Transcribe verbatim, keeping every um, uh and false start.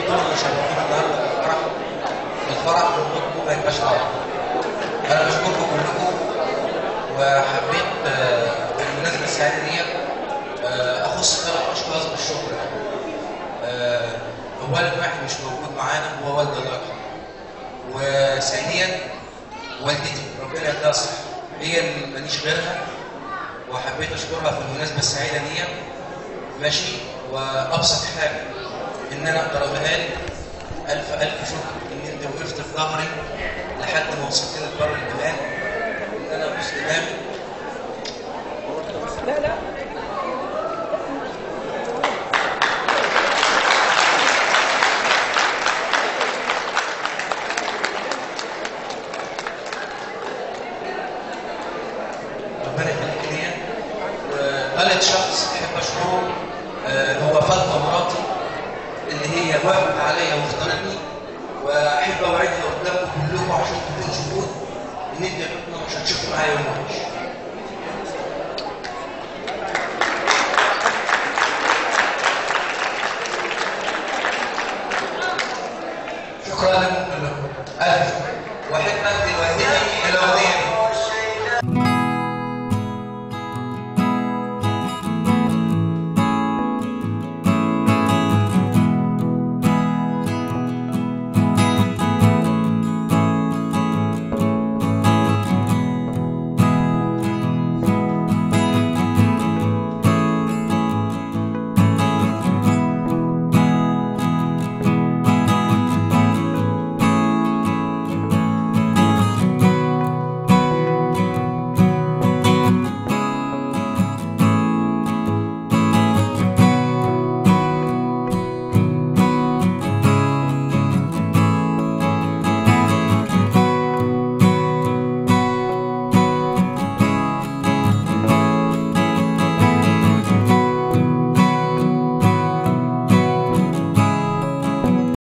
دول اللي شرفونا النهارده في الفرح. الفرح وجودكم ما يبقاش غلط. انا بشكركم كلكم، وحبيت بالمناسبه السعيده دي اخص ثلاث اشخاص بالشكر. اولا واحد مش موجود معانا هو والدي الله يرحمه، وثانيا والدتي ربنا يديها الصحه، هي اللي ماليش غيرها، وحبيت اشكرها في المناسبه السعيده دي. ماشي. وابسط حاجه ان انا اقدر اقولها لك الف الف شكر ان انت وقفت في ظهري لحد ما وصلت لك بر الامان، ان انا ابوس امامي. لا لا ربنا يخليك ليا. وثالث شخص احب اشكره هو فاطمه مراتي، اللي هي وافقت عليا واختارتني، واحب اوعدها قدامكم كلكم عشان تكونوا شهود ان انت يا فاطمه مش هتشوفوا معايا يوم وحش. شكرا.